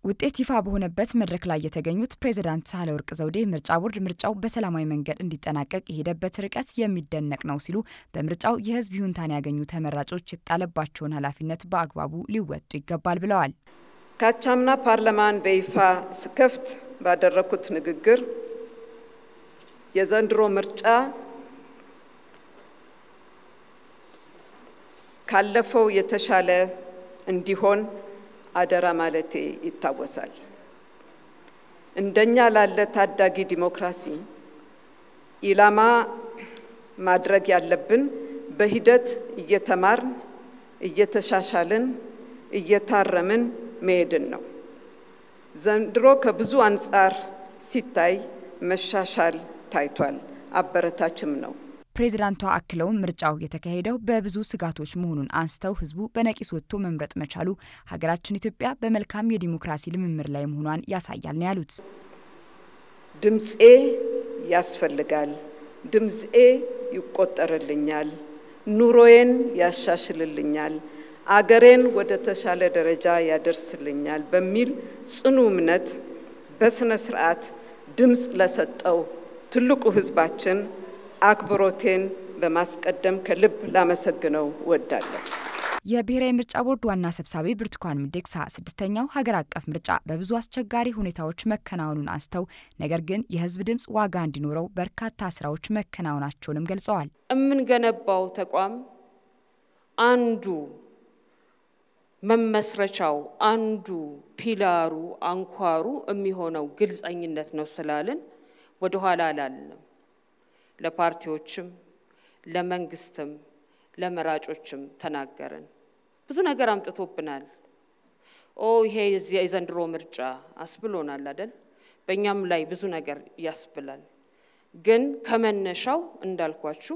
ውጤት ይፋ በሆነበት መድረክ ላይ የተገኙት ፕሬዝዳንት ሳህለወርቅ ዘውዴ ምርጫ ቦርድ ምርጫው በሰላማዊ መንገድ እንዲጠናቀቅ የሄደበት ርቀት የሚደነቅ ነው ሲሉ በምርጫው የህዝብ ይሁንታን ያገኙ ተመራጮች የተጣለባቸውን ኃላፊነት በአግባቡ ሊወጡ ይገባል ብለዋል። ካቻምና ፓርላማን በይፋ ስከፍት ባደረኩት ንግግር የዘንድሮ ምርጫ ካለፈው የተሻለ እንዲሆን አደራ ማለቴ ይታወሳል። እንደኛ ላለ ታዳጊ ዲሞክራሲ ኢላማ ማድረግ ያለብን በሂደት እየተማርን እየተሻሻልን እየታረምን መሄድን ነው። ዘንድሮ ከብዙ አንፃር ሲታይ መሻሻል ታይቷል፣ አበረታችም ነው። ፕሬዝዳንቷ አክለው ምርጫው የተካሄደው በብዙ ስጋቶች መሆኑን አንስተው ህዝቡ በነቂስ ወጥቶ መምረጥ መቻሉ ሀገራችን ኢትዮጵያ በመልካም የዲሞክራሲ ልምምድ ላይ መሆኗን ያሳያል ነው ያሉት። ድምጼ ያስፈልጋል፣ ድምጼ ይቆጠርልኛል፣ ኑሮዬን ያሻሽልልኛል፣ አገሬን ወደ ተሻለ ደረጃ ያደርስልኛል በሚል ጽኑ እምነት በስነ ስርዓት ድምጽ ለሰጠው ትልቁ ህዝባችን አክብሮቴን በማስቀደም ከልብ ላመሰግነው ወዳለሁ። የብሔራዊ ምርጫ ቦርድ ዋና ሰብሳቢ ብርቱካን ሚደቅሳ 6ኛው ሀገር አቀፍ ምርጫ በብዙ አስቸጋሪ ሁኔታዎች መከናወኑን አንስተው ነገር ግን የህዝብ ድምጽ ዋጋ እንዲኖረው በርካታ ስራዎች መከናወናቸውንም ገልጸዋል። እምንገነባው ተቋም አንዱ መመስረቻው አንዱ ፒላሩ አንኳሩ የሚሆነው ግልጽኝነት ነው ስላልን ወደ ኋላ አላለም። ለፓርቲዎችም ለመንግስትም ለመራጮችም ተናገረን። ብዙ ነገር አምጥቶብናል። ይሄ የዘንድሮ ምርጫ አስብሎናል አይደል? በእኛም ላይ ብዙ ነገር ያስብላል። ግን ከመነሻው እንዳልኳችሁ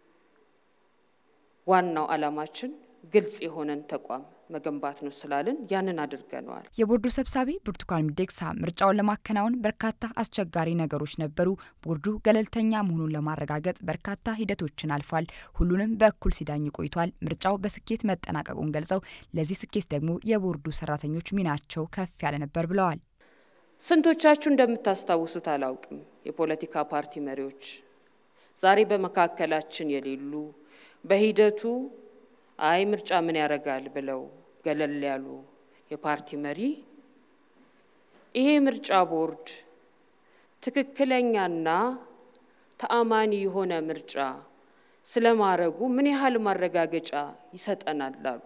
ዋናው ዓላማችን ግልጽ የሆነን ተቋም መገንባት ነው ስላልን ያንን አድርገናል። የቦርዱ ሰብሳቢ ብርቱካን ሚደቅሳ ምርጫውን ለማከናወን በርካታ አስቸጋሪ ነገሮች ነበሩ። ቦርዱ ገለልተኛ መሆኑን ለማረጋገጥ በርካታ ሂደቶችን አልፏል። ሁሉንም በእኩል ሲዳኝ ቆይቷል። ምርጫው በስኬት መጠናቀቁን ገልጸው ለዚህ ስኬት ደግሞ የቦርዱ ሰራተኞች ሚናቸው ከፍ ያለ ነበር ብለዋል። ስንቶቻችሁ እንደምታስታውሱት አላውቅም። የፖለቲካ ፓርቲ መሪዎች ዛሬ በመካከላችን የሌሉ በሂደቱ አይ ምርጫ ምን ያረጋል ብለው ገለል ያሉ የፓርቲ መሪ ይሄ ምርጫ ቦርድ ትክክለኛና ተአማኒ የሆነ ምርጫ ስለማረጉ ምን ያህል ማረጋገጫ ይሰጠናል አሉ።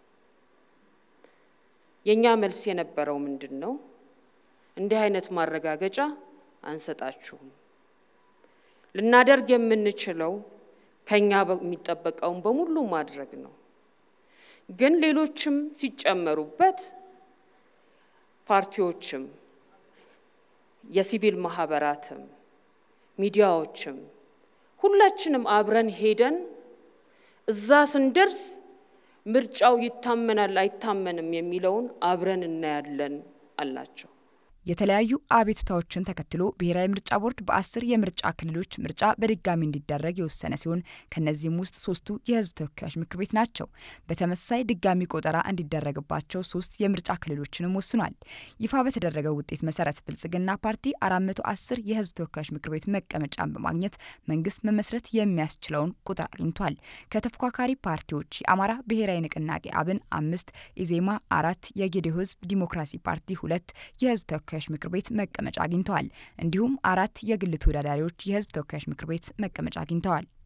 የኛ መልስ የነበረው ምንድነው? እንዲህ አይነት ማረጋገጫ አንሰጣችሁም። ልናደርግ የምንችለው ከኛ በሚጠበቀው በሙሉ ማድረግ ነው። ግን ሌሎችም ሲጨመሩበት ፓርቲዎችም የሲቪል ማህበራትም ሚዲያዎችም ሁላችንም አብረን ሄደን እዛ ስንደርስ ምርጫው ይታመናል አይታመንም የሚለውን አብረን እናያለን አላቸው። የተለያዩ አቤቱታዎችን ተከትሎ ብሔራዊ ምርጫ ቦርድ በ10 የምርጫ ክልሎች ምርጫ በድጋሚ እንዲደረግ የወሰነ ሲሆን ከነዚህም ውስጥ 3ቱ የህዝብ ተወካዮች ምክር ቤት ናቸው። በተመሳሳይ ድጋሚ ቆጠራ እንዲደረግባቸው 3 የምርጫ ክልሎችንም ወስኗል። ይፋ በተደረገው ውጤት መሰረት ብልጽግና ፓርቲ 410 የህዝብ ተወካዮች ምክር ቤት መቀመጫን በማግኘት መንግስት መመስረት የሚያስችለውን ቁጥር አግኝቷል። ከተፎካካሪ ፓርቲዎች የአማራ ብሔራዊ ንቅናቄ አብን 5፣ ኢዜማ 4፣ የጌዴኦ ህዝብ ዲሞክራሲ ፓርቲ 2 የህዝብ ተወካዮች ምክር ቤት መቀመጫ አግኝተዋል። እንዲሁም 4 የግል ተወዳዳሪዎች የህዝብ ተወካዮች ምክር ቤት መቀመጫ አግኝተዋል።